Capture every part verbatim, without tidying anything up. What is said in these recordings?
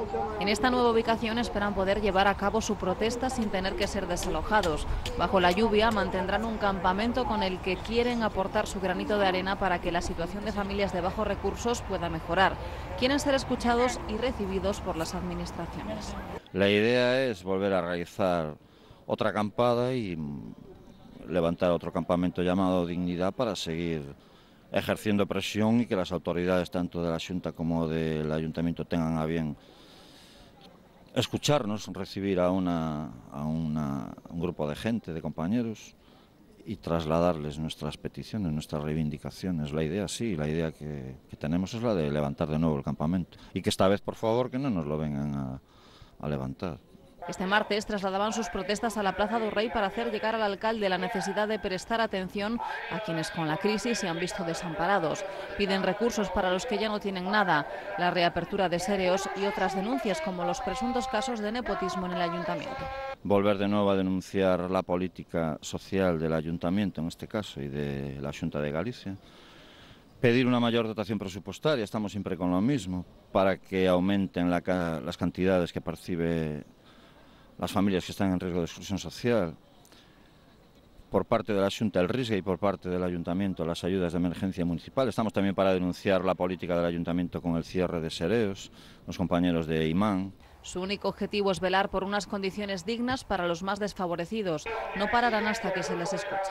En esta nueva ubicación esperan poder llevar a cabo su protesta sin tener que ser desalojados. Bajo la lluvia mantendrán un campamento con el que quieren aportar su granito de arena para que la situación de familias de bajos recursos pueda mejorar. Quieren ser escuchados y recibidos por las administraciones. La idea es volver a realizar otra acampada y levantar otro campamento llamado Dignidad para seguir ejerciendo presión y que las autoridades tanto de la Xunta como del Ayuntamiento tengan a bien escucharnos, recibir a, una, a una, un grupo de gente, de compañeros y trasladarles nuestras peticiones, nuestras reivindicaciones. La idea sí, la idea que, que tenemos es la de levantar de nuevo el campamento y que esta vez, por favor, que no nos lo vengan a, a levantar. Este martes trasladaban sus protestas a la Plaza do Rei para hacer llegar al alcalde la necesidad de prestar atención a quienes con la crisis se han visto desamparados. Piden recursos para los que ya no tienen nada, la reapertura de SEREOs y otras denuncias como los presuntos casos de nepotismo en el ayuntamiento. Volver de nuevo a denunciar la política social del ayuntamiento, en este caso, y de la Xunta de Galicia. Pedir una mayor dotación presupuestaria, estamos siempre con lo mismo, para que aumenten la, las cantidades que percibe las familias que están en riesgo de exclusión social, por parte de la Xunta el RISGA y por parte del Ayuntamiento las ayudas de emergencia municipal. Estamos también para denunciar la política del Ayuntamiento con el cierre de SEREOs, los compañeros de Imán. Su único objetivo es velar por unas condiciones dignas para los más desfavorecidos. No pararán hasta que se les escuche.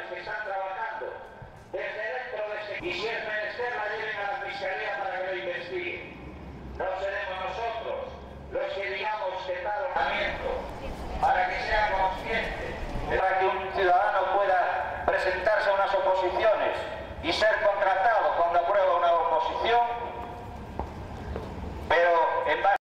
Para que sea consciente, para que un ciudadano pueda presentarse a unas oposiciones y ser contratado cuando aprueba una oposición, pero en base